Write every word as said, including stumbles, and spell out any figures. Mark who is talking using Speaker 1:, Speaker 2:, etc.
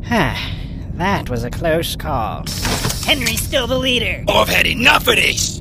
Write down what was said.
Speaker 1: That was a close call.
Speaker 2: Henry's still the leader.
Speaker 3: I've had enough of this!